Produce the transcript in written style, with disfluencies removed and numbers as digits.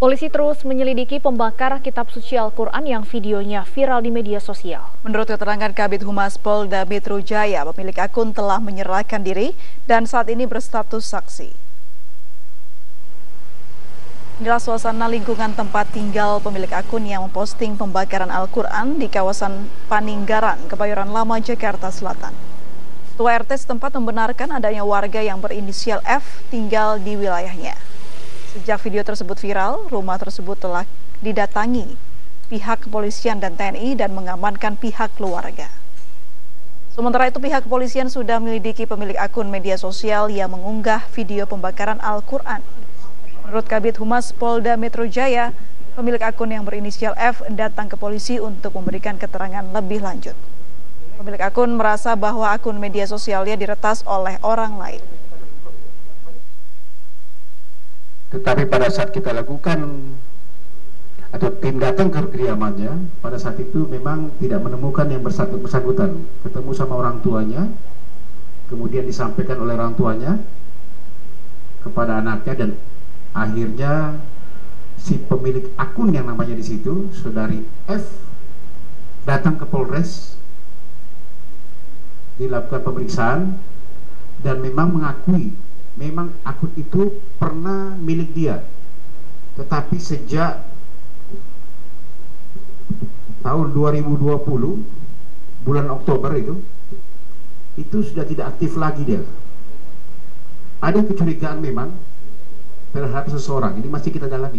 Polisi terus menyelidiki pembakar kitab suci Al-Quran yang videonya viral di media sosial. Menurut keterangan Kabid Humas Polda Metro Jaya, pemilik akun telah menyerahkan diri dan saat ini berstatus saksi. Inilah suasana lingkungan tempat tinggal pemilik akun yang memposting pembakaran Al-Quran di kawasan Paninggaran, Kebayoran Lama, Jakarta Selatan. Ketua RT setempat membenarkan adanya warga yang berinisial F tinggal di wilayahnya. Sejak video tersebut viral, rumah tersebut telah didatangi pihak kepolisian dan TNI dan mengamankan pihak keluarga. Sementara itu, pihak kepolisian sudah menyelidiki pemilik akun media sosial yang mengunggah video pembakaran Al-Quran. Menurut Kabid Humas Polda Metro Jaya, pemilik akun yang berinisial F datang ke polisi untuk memberikan keterangan lebih lanjut. Pemilik akun merasa bahwa akun media sosialnya diretas oleh orang lain. Tetapi pada saat kita lakukan atau tim datang ke kediamannya, pada saat itu memang tidak menemukan yang bersangkutan. Ketemu sama orang tuanya, kemudian disampaikan oleh orang tuanya kepada anaknya, dan akhirnya si pemilik akun yang namanya di situ, saudari F, datang ke Polres, dilakukan pemeriksaan dan memang mengakui memang akun itu pernah milik dia, tetapi sejak tahun 2020 bulan Oktober itu sudah tidak aktif lagi dia. Ada kecurigaan memang terhadap seseorang, ini masih kita dalami.